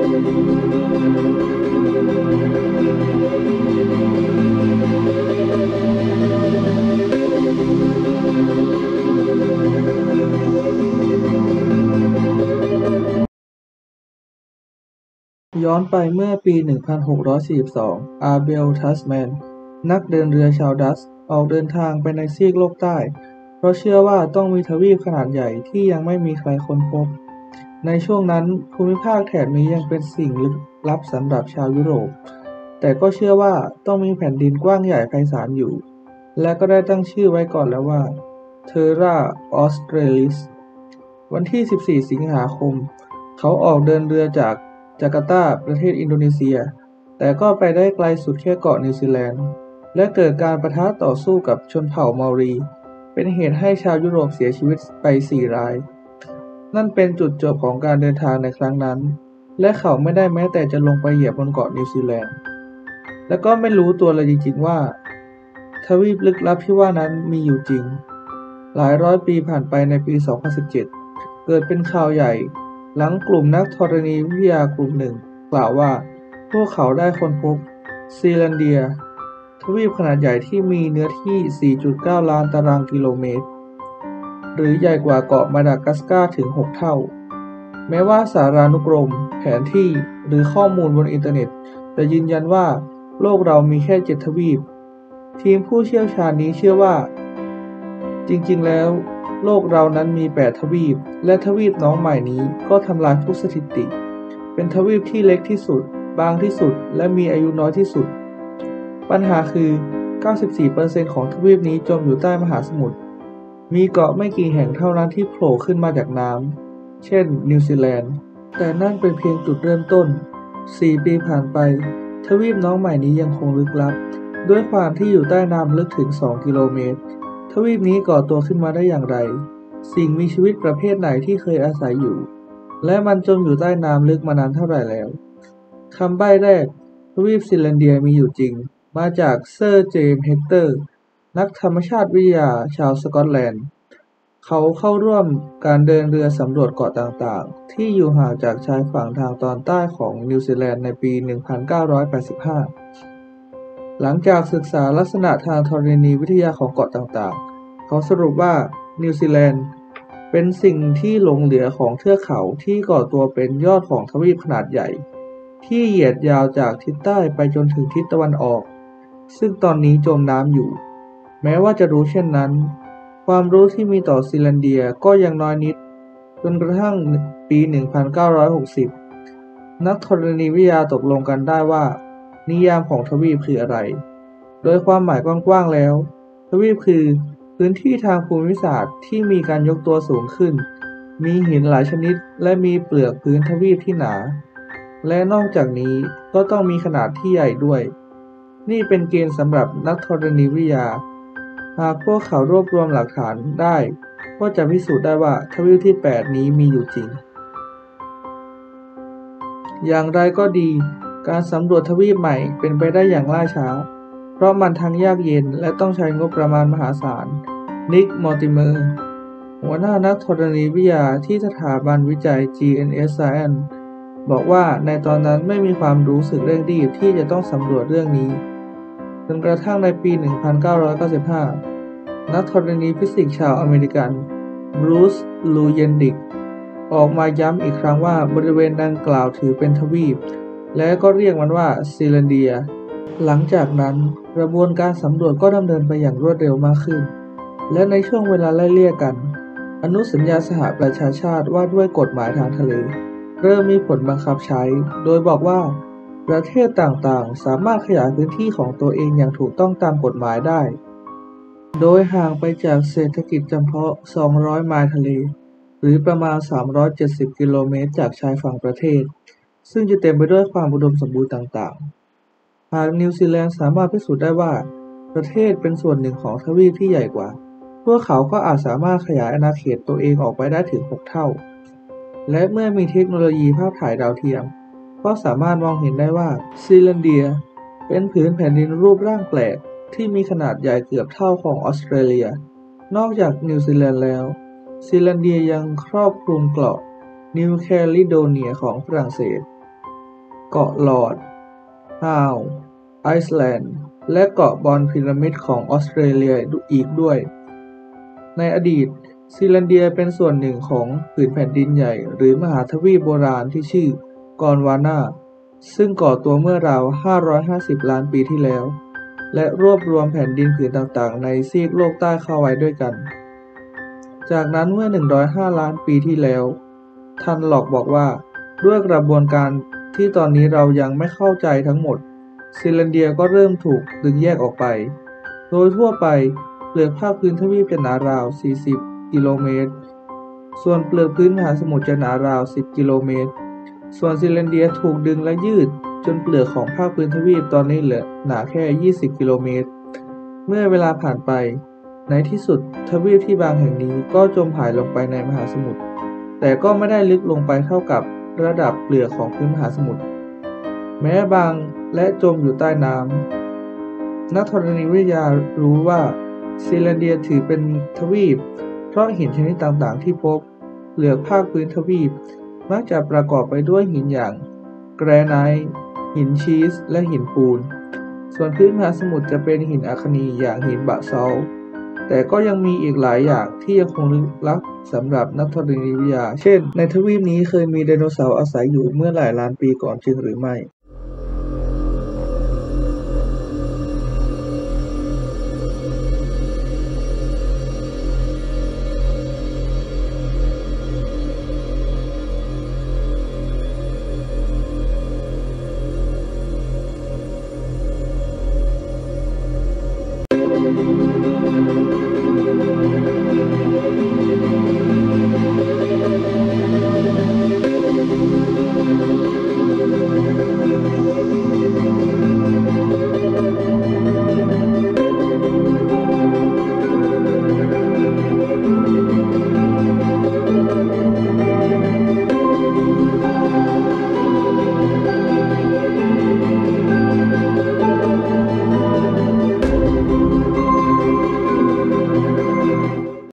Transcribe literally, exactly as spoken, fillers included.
ย้อนไปเมื่อปี หนึ่งพันหกร้อยสี่สิบสอง อาร์เบล ทัสแมน นักเดินเรือชาวดัตช์ออกเดินทางไปในซีกโลกใต้ เพราะเชื่อว่าต้องมีทวีปขนาดใหญ่ที่ยังไม่มีใครค้นพบ ในช่วงนั้นภูมิภาคแถบนี้ยังเป็นสิ่งลึกลับสำหรับชาวยุโรป แต่ก็เชื่อว่าต้องมีแผ่นดินกว้างใหญ่ไพศาลอยู่ และก็ได้ตั้งชื่อไว้ก่อนแล้วว่า Terra Australis วันที่ สิบสี่ สิงหาคม เขาออกเดินเรือจากจาการ์ตา ประเทศอินโดนีเซีย แต่ก็ไปได้ไกลสุดแค่เกาะนิวซีแลนด์ และเกิดการปะทะต่อสู้กับชนเผ่าเมารี เป็นเหตุให้ชาวยุโรปเสียชีวิตไป สี่ ราย นั่นเป็นจุดจบของการเดินทางในครั้งนั้น และเขาไม่ได้แม้แต่จะลงไปเหยียบบนเกาะนิวซีแลนด์ และก็ไม่รู้ตัวเลยจริงๆว่า ทวีปลึกลับที่ว่านั้นมีอยู่จริง หลายร้อยปีผ่านไปในปี สองพันสิบเจ็ด เกิดเป็นข่าวใหญ่หลังกลุ่มนักธรณีวิทยากลุ่มหนึ่งกล่าวว่าพวกเขาได้ค้นพบซีแลนเดีย ทวีปขนาดใหญ่ที่มีเนื้อที่ สี่ จุด เก้า ล้านตารางกิโลเมตร หรือใหญ่กว่าเกาะมาดากัสการ์ถึง หก เท่า แม้ว่าสารานุกรม แผนที่ หรือข้อมูลบนอินเทอร์เน็ตจะยืนยันว่าโลกเรามีแค่ เจ็ด ทวีป ทีมผู้เชี่ยวชาญนี้เชื่อว่าจริงๆแล้วโลกเรานั้นมี แปด ทวีป และทวีปน้องใหม่นี้ก็ทำลายทุกสถิติ เป็นทวีปที่เล็กที่สุด บางที่สุด และมีอายุน้อยที่สุด ปัญหาคือ เก้าสิบสี่เปอร์เซ็นต์ ของทวีปนี้จมอยู่ใต้มหาสมุทร มีเกาะไม่กี่แห่งเท่านั้นที่โผล่ขึ้นมาจากน้ำ เช่น นิวซีแลนด์ แต่นั่นเป็นเพียงจุดเริ่มต้น สี่ ปีผ่านไป ทวีปน้องใหม่นี้ยังคงลึกลับ ด้วยความที่อยู่ใต้น้ำลึกถึง สอง กิโลเมตร ทวีปนี้ก่อตัวขึ้นมาได้อย่างไร สิ่งมีชีวิตประเภทไหนที่เคยอาศัยอยู่ และมันจมอยู่ใต้น้ำลึกมานานเท่าไหร่แล้วคำใบ้แรก ทวีปซีแลนเดียมีอยู่จริง มาจากเซอร์เจมส์เฮกเตอร์ นักธรรมชาติวิทยาชาวสกอตแลนด์ เขาเข้าร่วมการเดินเรือสำรวจเกาะต่างๆ ที่อยู่ห่างจากชายฝั่งทางตอนใต้ของนิวซีแลนด์ในปี หนึ่งพันเก้าร้อยแปดสิบห้า หลังจากศึกษาลักษณะทางธรณีวิทยาของเกาะต่างๆ เขาสรุปว่านิวซีแลนด์เป็นสิ่งที่หลงเหลือของเทือกเขาที่ก่อตัวเป็นยอดของทวีปขนาดใหญ่ ที่เหยียดยาวจากทิศใต้ไปจนถึงทิศตะวันออก ซึ่งตอนนี้จมน้ำอยู่ แม้ว่าจะรู้เช่นนั้น ความรู้ที่มีต่อซีแลนเดียก็ยังน้อยนิด จนกระทั่งปี หนึ่งพันเก้าร้อยหกสิบ นักธรณีวิทยาตกลงกันได้ว่านิยามของทวีปคืออะไร โดยความหมายกว้างๆแล้ว ทวีปคือพื้นที่ทางภูมิศาสตร์ที่มีการยกตัวสูงขึ้น มีหินหลายชนิดและมีเปลือกพื้นทวีปที่หนา และนอกจากนี้ก็ต้องมีขนาดที่ใหญ่ด้วย นี่เป็นเกณฑ์สำหรับนักธรณีวิทยา หากพวกเขารวบรวมหลักฐานได้ก็จะพิสูจน์ได้ว่าทวีปที่ แปด นี้มีอยู่จริง อย่างไรก็ดี การสำรวจทวีปใหม่เป็นไปได้อย่างล่าช้า เพราะมันทั้งยากเย็นและต้องใช้งบประมาณมหาศาล นิก มอร์ติเมอร์ หัวหน้านักธรณีวิทยาที่สถาบันวิจัย จี เอ็น เอส Science บอกว่าในตอนนั้นไม่มีความรู้สึกเร่งรีบที่จะต้องสำรวจเรื่องนี้ จนกระทั่งในปี หนึ่งพันเก้าร้อยเก้าสิบห้า นักธรณีฟิสิกส์ชาวอเมริกัน บรูซ ลูเยนดิก ออกมาย้ำอีกครั้งว่าบริเวณดังกล่าวถือเป็นทวีป และก็เรียกมันว่าซีแลนเดีย หลังจากนั้นกระบวนการสำรวจก็ดำเนินไปอย่างรวดเร็วมากขึ้น และในช่วงเวลาไล่เลี่ยกัน อนุสัญญาสหประชาชาติว่าด้วยกฎหมายทางทะเลเริ่มมีผลบังคับใช้ โดยบอกว่าประเทศต่างๆสามารถขยายพื้นที่ของตัวเองอย่างถูกต้องตามกฎหมายได้ โดยห่างไปจากเศรษฐกิจจำเพาะ สองร้อย ไมล์ทะเล หรือประมาณ สามร้อยเจ็ดสิบ กิโลเมตรจากชายฝั่งประเทศ ซึ่งจะเต็มไปด้วยความอุดมสมบูรณ์ต่างๆ หากนิวซีแลนด์สามารถพิสูจน์ได้ว่าประเทศเป็นส่วนหนึ่งของทวีปที่ใหญ่กว่า พวกเขาก็อาจสามารถขยายอาณาเขตตัวเองออกไปได้ถึง หก เท่า และเมื่อมีเทคโนโลยีภาพถ่ายดาวเทียมก็สามารถมองเห็นได้ว่าซีแลนเดียเป็นผืนแผ่นดินรูปร่างแปลกที่มีขนาดใหญ่เกือบเท่าของออสเตรเลีย นอกจากนิวซีแลนด์แล้วซีแลนเดียยังครอบคลุมเกาะนิวแคลิโดเนียของฝรั่งเศสเกาะลอร์ด ฮาว ไอซ์แลนด์ และเกาะบอนพีระมิดของออสเตรเลียอีกด้วย ในอดีตซีแลนเดียเป็นส่วนหนึ่งของผืนแผ่นดินใหญ่หรือมหาทวีปโบราณที่ชื่อกอนวานาซึ่งก่อตัวเมื่อราวห้าร้อยห้าสิบล้านปีที่แล้วและรวบรวมแผ่นดินผืนต่างๆในซีกโลกใต้เข้าไว้ด้วยกันจากนั้นเมื่อหนึ่งร้อยห้าล้านปีที่แล้วทันหลอกบอกว่าด้วยกระบวนการที่ตอนนี้เรายังไม่เข้าใจทั้งหมดซีแลนเดียก็เริ่มถูกดึงแยกออกไปโดยทั่วไปเปลือกภาคพื้นทวีปจะหนาราวสี่สิบกิโลเมตรส่วนเปลือกพื้นมหาสมุทรจะหนาราวสิบกิโลเมตรส่วนซีแลนเดียถูกดึงและยืดจนเปลือกของภาคพื้นทวีปตอนนี้เหลือหนาแค่ยี่สิบกิโลเมตรเมื่อเวลาผ่านไปในที่สุดทวีปที่บางแห่งนี้ก็จมหายลงไปในมหาสมุทรแต่ก็ไม่ได้ลึกลงไปเท่ากับระดับเปลือกของพื้นมหาสมุทรแม้บางและจมอยู่ใต้น้ำนักธรณีวิทยารู้ว่าซีแลนเดียถือเป็นทวีปเพราะหินชนิดต่างๆที่พบเปลือกภาคพื้นทวีปมักจะประกอบไปด้วยหินอย่างแกรไนต์หินชีสและหินปูนส่วนพื้นมหาสมุทรจะเป็นหินอัคนีอย่างหินบะซอลต์แต่ก็ยังมีอีกหลายอย่างที่ยังคงลึกลับสำหรับนักธรณีวิทยาเช่นในทวีปนี้เคยมีไดโนเสาร์อาศัยอยู่เมื่อหลายล้านปีก่อนจริงหรือไม่